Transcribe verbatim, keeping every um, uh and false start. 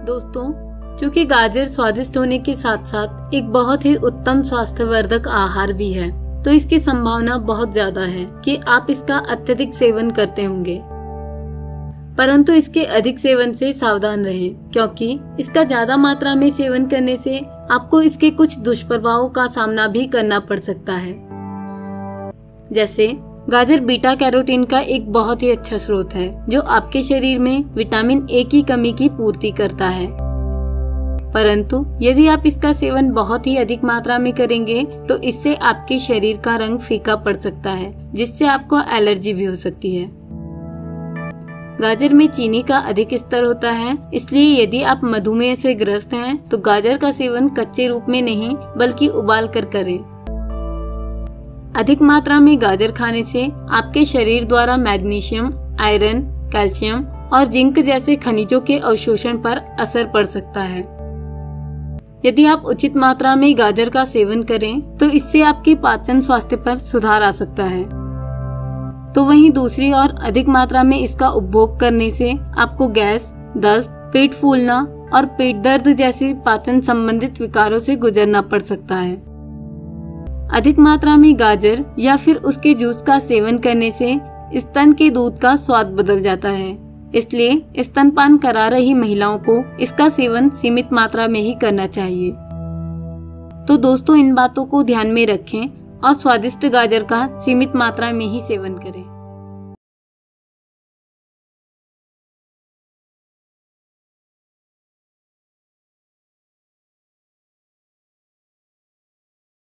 दोस्तों, चूंकि गाजर स्वादिष्ट होने के साथ साथ एक बहुत ही उत्तम स्वास्थ्यवर्धक आहार भी है, तो इसकी संभावना बहुत ज्यादा है कि आप इसका अत्यधिक सेवन करते होंगे। परंतु इसके अधिक सेवन से सावधान रहें, क्योंकि इसका ज्यादा मात्रा में सेवन करने से आपको इसके कुछ दुष्प्रभावों का सामना भी करना पड़ सकता है। जैसे गाजर बीटा कैरोटीन का एक बहुत ही अच्छा स्रोत है, जो आपके शरीर में विटामिन ए की कमी की पूर्ति करता है। परंतु यदि आप इसका सेवन बहुत ही अधिक मात्रा में करेंगे तो इससे आपके शरीर का रंग फीका पड़ सकता है, जिससे आपको एलर्जी भी हो सकती है। गाजर में चीनी का अधिक स्तर होता है, इसलिए यदि आप मधुमेह से ग्रस्त हैं तो गाजर का सेवन कच्चे रूप में नहीं बल्कि उबाल कर करें। अधिक मात्रा में गाजर खाने से आपके शरीर द्वारा मैग्नीशियम, आयरन, कैल्शियम और जिंक जैसे खनिजों के अवशोषण पर असर पड़ सकता है। यदि आप उचित मात्रा में गाजर का सेवन करें तो इससे आपके पाचन स्वास्थ्य पर सुधार आ सकता है। तो वहीं दूसरी ओर अधिक मात्रा में इसका उपभोग करने से आपको गैस, दस्त, पेट फूलना और पेट दर्द जैसे पाचन संबंधित विकारों से गुजरना पड़ सकता है। अधिक मात्रा में गाजर या फिर उसके जूस का सेवन करने से स्तन के दूध का स्वाद बदल जाता है, इसलिए स्तनपान करा रही महिलाओं को इसका सेवन सीमित मात्रा में ही करना चाहिए। तो दोस्तों, इन बातों को ध्यान में रखें और स्वादिष्ट गाजर का सीमित मात्रा में ही सेवन करें।